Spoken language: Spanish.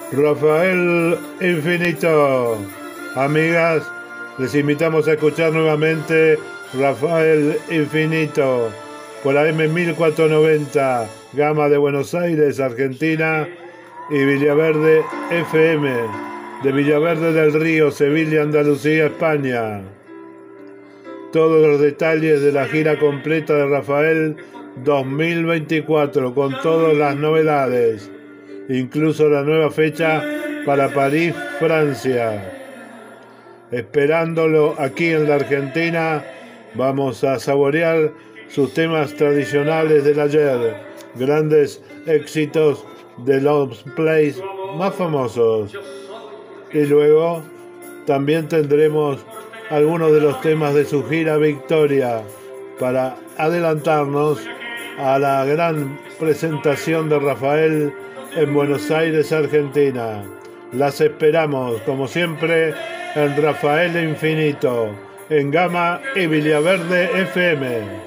Rafael Infinito. Amigas, les invitamos a escuchar nuevamente Rafael Infinito por la M1490, Gama de Buenos Aires, Argentina, y Villaverde FM, de Villaverde del Río, Sevilla, Andalucía, España. Todos los detalles de la gira completa de Rafael 2024, con todas las novedades, incluso la nueva fecha para París, Francia. Esperándolo aquí en la Argentina, vamos a saborear sus temas tradicionales del ayer, grandes éxitos de los plays más famosos. Y luego también tendremos algunos de los temas de su gira Victoria para adelantarnos a la gran presentación de Rafael en Buenos Aires, Argentina. Las esperamos, como siempre, en Rafael Infinito, en Gama y Villaverde FM.